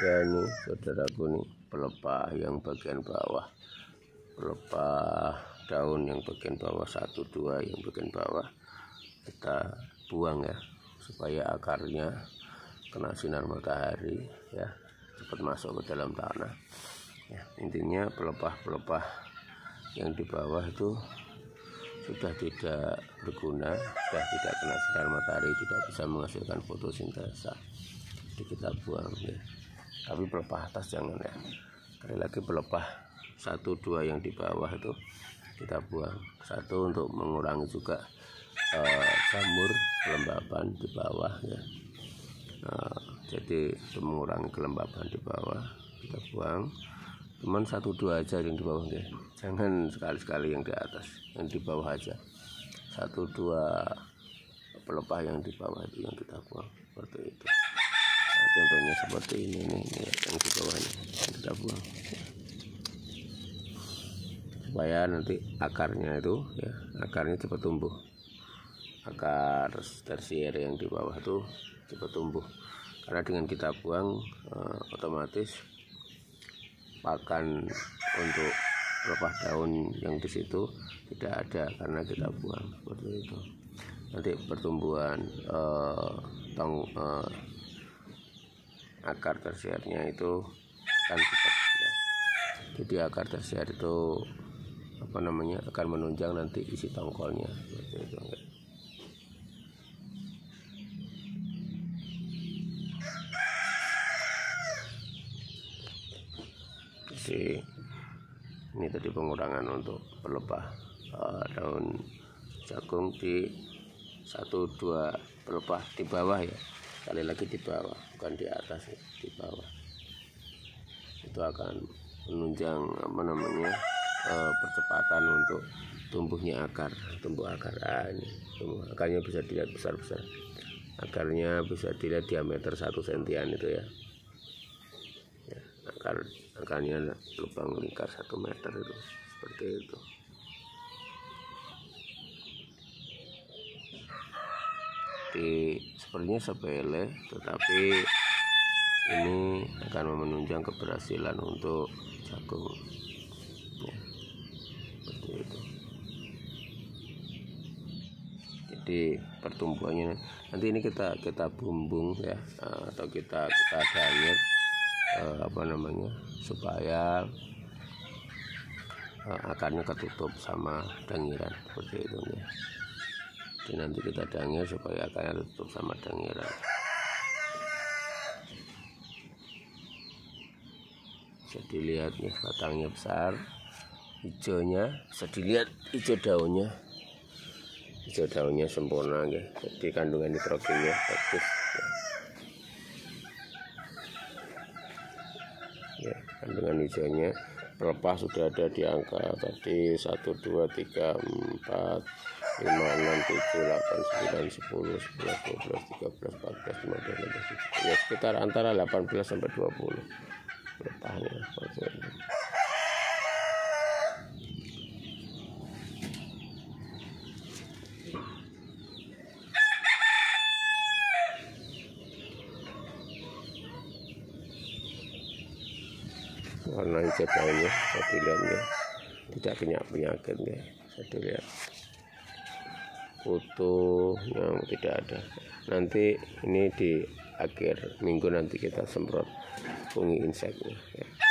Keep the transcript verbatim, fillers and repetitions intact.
Ya ini saudaraku nih pelepah yang bagian bawah, pelepah daun yang bagian bawah satu dua yang bagian bawah kita buang ya, supaya akarnya kena sinar matahari ya, cepat masuk ke dalam tanah ya. Intinya pelepah-pelepah yang di bawah itu sudah tidak berguna, sudah tidak kena sinar matahari, tidak bisa menghasilkan fotosintesa, jadi kita buang ya. Tapi pelepah atas jangan ya. Sekali lagi pelepah satu dua yang di bawah itu kita buang. Satu untuk mengurangi juga eh, jamur kelembaban di bawah ya. Nah, jadi untuk mengurangi kelembaban di bawah kita buang. Cuman satu dua aja yang di bawah ya. Jangan sekali-sekali yang di atas, yang di bawah aja. Satu dua pelepah yang di bawah itu yang kita buang seperti itu. Nah, contohnya seperti ini nih, nih yang di bawahnya kita buang supaya nanti akarnya itu ya, akarnya cepat tumbuh. Akar tersier yang di bawah itu cepat tumbuh, karena dengan kita buang eh, otomatis pakan untuk pelepah daun yang di situ tidak ada karena kita buang seperti itu. Nanti pertumbuhan eh, tong eh, akar tersiernya itu akan cepat ya. Jadi akar tersier itu apa namanya akan menunjang nanti isi tongkolnya seperti itu ya. Jadi ini tadi pengurangan untuk pelepah uh, daun jagung di satu dua pelepah di bawah ya. Sekali lagi di bawah, bukan di atas ya, di bawah. Itu akan menunjang apa namanya eh, percepatan untuk tumbuhnya akar, tumbuh akar. Ah, ini tumbuh akarnya bisa dilihat besar-besar. Akarnya bisa dilihat diameter satu sentian itu ya. Ya, akar akarnya lubang lingkar satu meter itu seperti itu. Di sepertinya sepele, tetapi ini akan menunjang keberhasilan untuk jagung ya, seperti itu. Jadi pertumbuhannya nanti ini kita kita bumbung ya, atau kita kita danyir eh, apa namanya supaya eh, akarnya ketutup sama dangiran seperti itu ya. Jadi nanti kita dangir supaya akarnya tutup sama dangiran. Bisa dilihat nih batangnya besar, hijaunya bisa dilihat, hijau daunnya, hijau daunnya sempurna ya. Jadi kandungan nitrogennya bagus ya. Ya, kandungan hijaunya pelepah sudah ada di angka tadi satu dua tiga empat lima enam tujuh delapan sembilan sepuluh sebelas dua belas tiga belas empat belas lima belas enam belas ya, sekitar antara delapan belas sampai dua puluh pelepahnya. Warna hijau daunnya saya dilihatnya tidak kena penyakit ya, saya dilihat utuhnya tidak ada. Nanti ini di akhir minggu nanti kita semprot fungi inseknya ya.